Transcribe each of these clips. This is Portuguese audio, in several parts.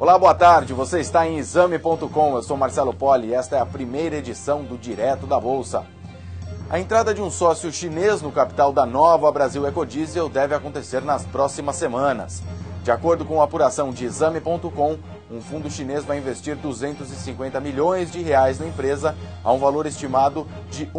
Olá, boa tarde. Você está em Exame.com. Eu sou Marcelo Poli e esta é a primeira edição do Direto da Bolsa. A entrada de um sócio chinês no capital da nova Brasil Ecodiesel deve acontecer nas próximas semanas. De acordo com a apuração de Exame.com, um fundo chinês vai investir 250 milhões de reais na empresa a um valor estimado de R$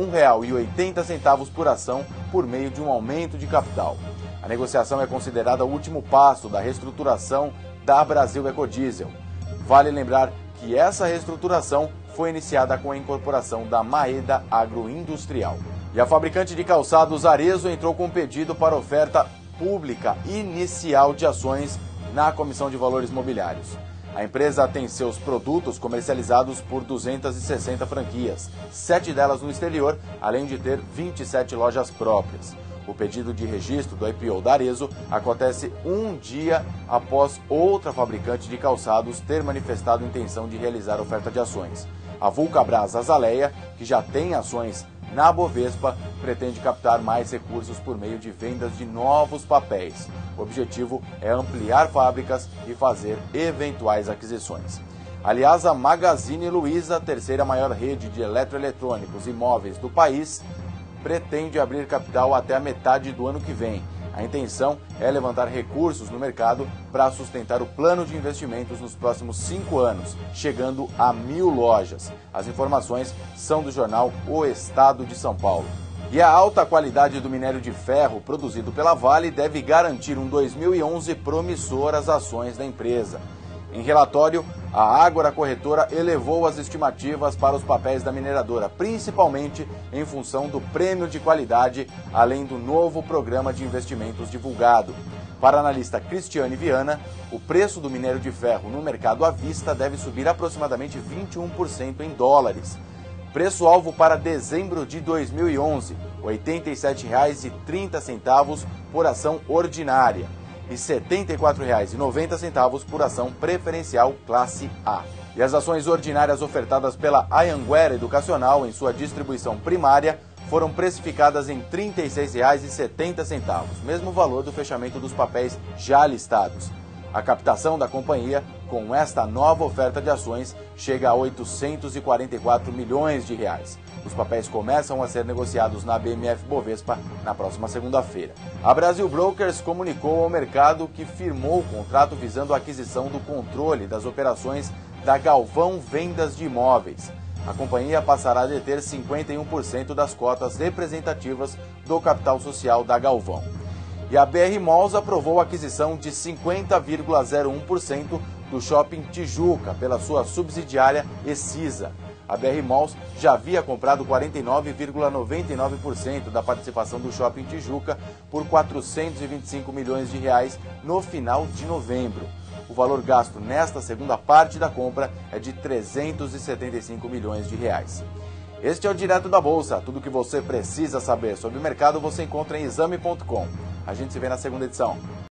1,80 por ação por meio de um aumento de capital. A negociação é considerada o último passo da reestruturação da Brasil Ecodiesel. Vale lembrar que essa reestruturação foi iniciada com a incorporação da Maeda Agroindustrial. E a fabricante de calçados Arezzo entrou com pedido para oferta pública inicial de ações na Comissão de Valores Mobiliários. A empresa tem seus produtos comercializados por 260 franquias, 7 delas no exterior, além de ter 27 lojas próprias. O pedido de registro do IPO da Arezzo acontece um dia após outra fabricante de calçados ter manifestado intenção de realizar oferta de ações. A Vulcabras Azaleia, que já tem ações na Bovespa, pretende captar mais recursos por meio de vendas de novos papéis. O objetivo é ampliar fábricas e fazer eventuais aquisições. Aliás, a Magazine Luiza, terceira maior rede de eletroeletrônicos e móveis do país, pretende abrir capital até a metade do ano que vem. A intenção é levantar recursos no mercado para sustentar o plano de investimentos nos próximos 5 anos, chegando a 1.000 lojas. As informações são do jornal O Estado de São Paulo. E a alta qualidade do minério de ferro produzido pela Vale deve garantir um 2011 promissor às ações da empresa. Em relatório, a Ágora Corretora elevou as estimativas para os papéis da mineradora, principalmente em função do prêmio de qualidade, além do novo programa de investimentos divulgado. Para a analista Cristiane Viana, o preço do minério de ferro no mercado à vista deve subir aproximadamente 21% em dólares. Preço-alvo para dezembro de 2011, R$ 87,30 por ação ordinária e R$ 74,90 por ação preferencial classe A. E as ações ordinárias ofertadas pela Anhanguera Educacional em sua distribuição primária foram precificadas em R$ 36,70, mesmo valor do fechamento dos papéis já listados. A captação da companhia, com esta nova oferta de ações, chega a 844 milhões de reais. Os papéis começam a ser negociados na BMF Bovespa na próxima segunda-feira. A Brasil Brokers comunicou ao mercado que firmou o contrato visando a aquisição do controle das operações da Galvão Vendas de Imóveis. A companhia passará a deter 51% das cotas representativas do capital social da Galvão. E a BR Malls aprovou a aquisição de 50,01% do Shopping Tijuca pela sua subsidiária Excisa. A BR Malls já havia comprado 49,99% da participação do Shopping Tijuca por R$ 425 milhões de reais no final de novembro. O valor gasto nesta segunda parte da compra é de 375 milhões de reais. Este é o Direto da Bolsa. Tudo o que você precisa saber sobre o mercado você encontra em Exame.com. A gente se vê na segunda edição.